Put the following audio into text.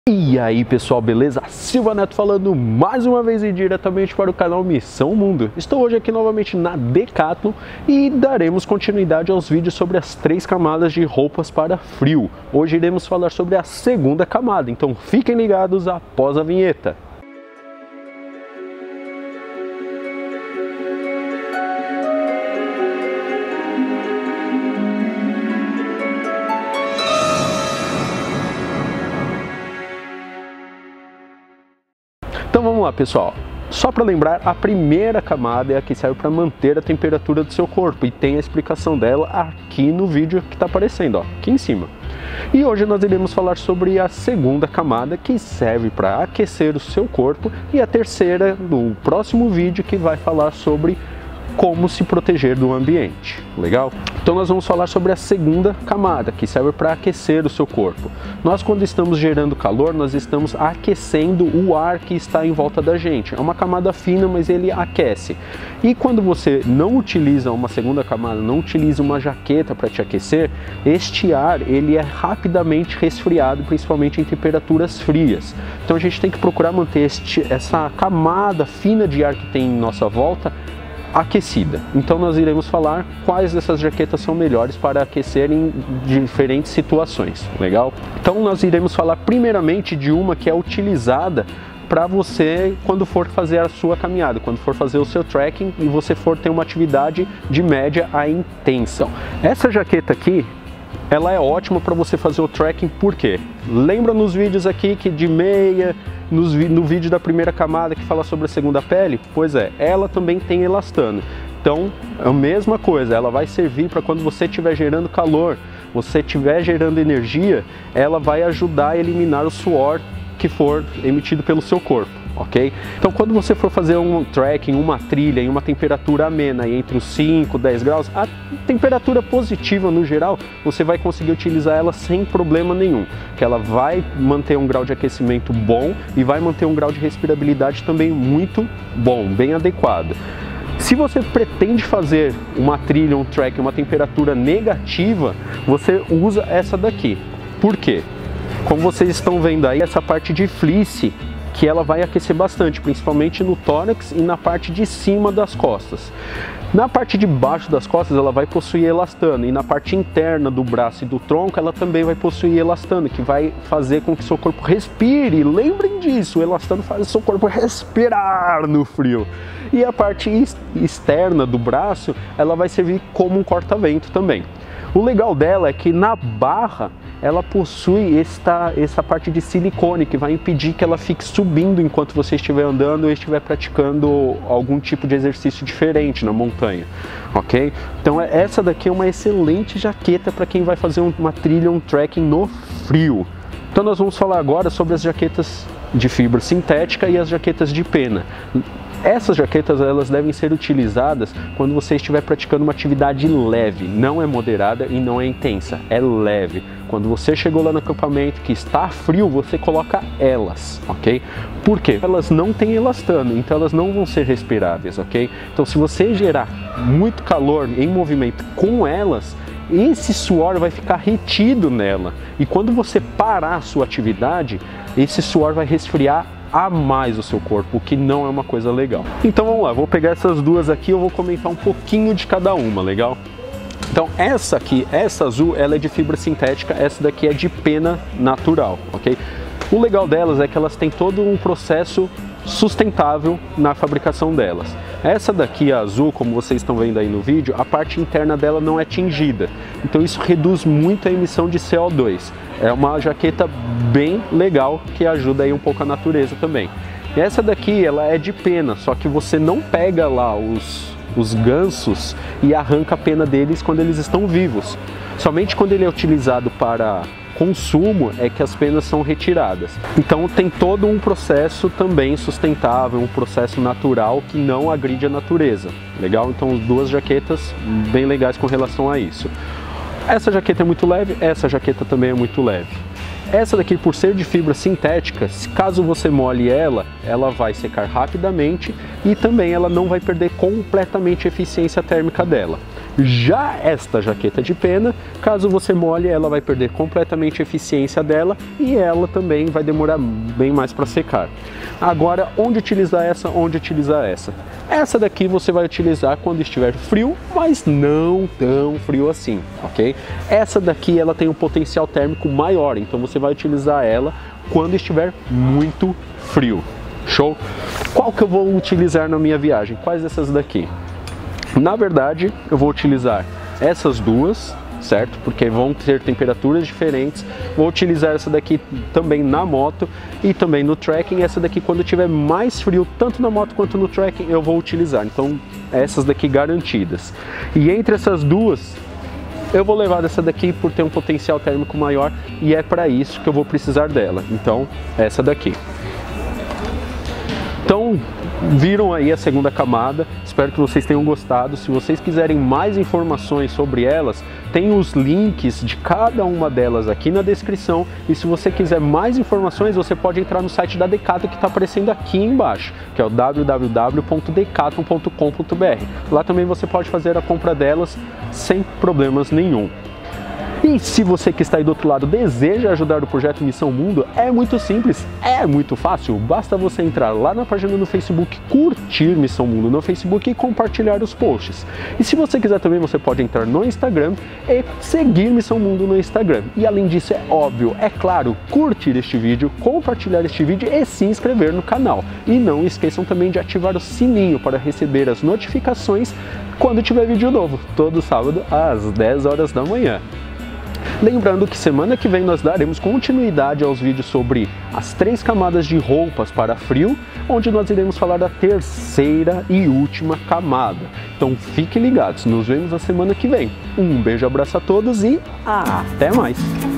E aí pessoal, beleza? Silva Neto falando mais uma vez e diretamente para o canal Missão Mundo. Estou hoje aqui novamente na Decathlon e daremos continuidade aos vídeos sobre as 3 camadas de roupas para frio. Hoje iremos falar sobre a segunda camada, então fiquem ligados após a vinheta. Então vamos lá pessoal, só para lembrar, a primeira camada é a que serve para manter a temperatura do seu corpo e tem a explicação dela aqui no vídeo que está aparecendo, ó, aqui em cima. E hoje nós iremos falar sobre a segunda camada, que serve para aquecer o seu corpo, e a terceira no próximo vídeo, que vai falar sobre como se proteger do ambiente. Legal? Então nós vamos falar sobre a segunda camada, que serve para aquecer o seu corpo. Nós, quando estamos gerando calor, nós estamos aquecendo o ar que está em volta da gente. É uma camada fina, mas ele aquece. E quando você não utiliza uma segunda camada, não utiliza uma jaqueta para te aquecer, este ar ele é rapidamente resfriado, principalmente em temperaturas frias. Então a gente tem que procurar manter essa camada fina de ar que tem em nossa volta aquecida. Então nós iremos falar quais dessas jaquetas são melhores para aquecer em diferentes situações, legal? Então nós iremos falar primeiramente de uma que é utilizada para você quando for fazer a sua caminhada, quando for fazer o seu trekking e você for ter uma atividade de média a intensa. Essa jaqueta aqui, ela é ótima para você fazer o trekking, por quê? Lembra nos vídeos aqui que de meia, no vídeo da primeira camada que fala sobre a segunda pele? Pois é, ela também tem elastano. Então, é a mesma coisa, ela vai servir para quando você estiver gerando calor, você estiver gerando energia, ela vai ajudar a eliminar o suor que for emitido pelo seu corpo, ok? Então, quando você for fazer um trekking, uma trilha em uma temperatura amena, entre os 5 e 10 graus, a temperatura positiva no geral, você vai conseguir utilizar ela sem problema nenhum, que ela vai manter um grau de aquecimento bom e vai manter um grau de respirabilidade também muito bom, bem adequado. Se você pretende fazer uma trilha, um trekking, uma temperatura negativa, você usa essa daqui. Por quê? Como vocês estão vendo aí, essa parte de fleece, que ela vai aquecer bastante, principalmente no tórax e na parte de cima das costas. Na parte de baixo das costas ela vai possuir elastano, e na parte interna do braço e do tronco ela também vai possuir elastano, que vai fazer com que seu corpo respire. Lembrem disso, o elastano faz o seu corpo respirar no frio. E a parte externa do braço ela vai servir como um corta-vento também. O legal dela é que na barra ela possui essa parte de silicone que vai impedir que ela fique subindo enquanto você estiver andando ou estiver praticando algum tipo de exercício diferente na montanha, ok? Então essa daqui é uma excelente jaqueta para quem vai fazer uma trilha, um trekking no frio. Então nós vamos falar agora sobre as jaquetas de fibra sintética e as jaquetas de pena. Essas jaquetas elas devem ser utilizadas quando você estiver praticando uma atividade leve, não é moderada e não é intensa, é leve. Quando você chegou lá no acampamento que está frio, você coloca elas, ok? Por quê? Elas não têm elastano, então elas não vão ser respiráveis, ok? Então se você gerar muito calor em movimento com elas, esse suor vai ficar retido nela. E quando você parar a sua atividade, esse suor vai resfriar a mais o seu corpo, o que não é uma coisa legal. Então vamos lá, vou pegar essas duas aqui, eu vou comentar um pouquinho de cada uma, legal? Então essa aqui, essa azul, ela é de fibra sintética, essa daqui é de pena natural, ok? O legal delas é que elas têm todo um processo sustentável na fabricação delas. Essa daqui, a azul, como vocês estão vendo aí no vídeo, a parte interna dela não é tingida, então isso reduz muito a emissão de CO2. É uma jaqueta bem legal que ajuda aí um pouco a natureza também. E essa daqui, ela é de pena, só que você não pega lá os gansos e arranca a pena deles quando eles estão vivos. Somente quando ele é utilizado para consumo é que as penas são retiradas. Então tem todo um processo também sustentável, um processo natural que não agride a natureza. Legal? Então duas jaquetas bem legais com relação a isso. Essa jaqueta é muito leve, essa jaqueta também é muito leve. Essa daqui, por ser de fibra sintética, caso você molhe ela, ela vai secar rapidamente e também ela não vai perder completamente a eficiência térmica dela. Já esta jaqueta de pena, caso você molhe, ela vai perder completamente a eficiência dela e ela também vai demorar bem mais para secar. Agora, onde utilizar essa? Onde utilizar essa? Essa daqui você vai utilizar quando estiver frio, mas não tão frio assim, ok? Essa daqui ela tem um potencial térmico maior, então você vai utilizar ela quando estiver muito frio. Show? Qual que eu vou utilizar na minha viagem? Quais dessas daqui? Na verdade, eu vou utilizar essas duas, certo? Porque vão ter temperaturas diferentes. Vou utilizar essa daqui também na moto e também no trekking. Essa daqui, quando tiver mais frio, tanto na moto quanto no trekking, eu vou utilizar. Então, essas daqui garantidas. E entre essas duas, eu vou levar essa daqui por ter um potencial térmico maior e é para isso que eu vou precisar dela. Então, essa daqui. Então, viram aí a segunda camada, espero que vocês tenham gostado. Se vocês quiserem mais informações sobre elas, tem os links de cada uma delas aqui na descrição. E se você quiser mais informações, você pode entrar no site da Decathlon que está aparecendo aqui embaixo, que é o www.decathlon.com.br. Lá também você pode fazer a compra delas sem problemas nenhum. E se você que está aí do outro lado deseja ajudar o projeto Missão Mundo, é muito simples, é muito fácil. Basta você entrar lá na página no Facebook, curtir Missão Mundo no Facebook e compartilhar os posts. E se você quiser também, você pode entrar no Instagram e seguir Missão Mundo no Instagram. E além disso, é óbvio, é claro, curtir este vídeo, compartilhar este vídeo e se inscrever no canal. E não esqueçam também de ativar o sininho para receber as notificações quando tiver vídeo novo, todo sábado às 10 horas da manhã. Lembrando que semana que vem nós daremos continuidade aos vídeos sobre as 3 camadas de roupas para frio, onde nós iremos falar da terceira e última camada. Então fiquem ligados, nos vemos na semana que vem. Um beijo, abraço a todos e até mais!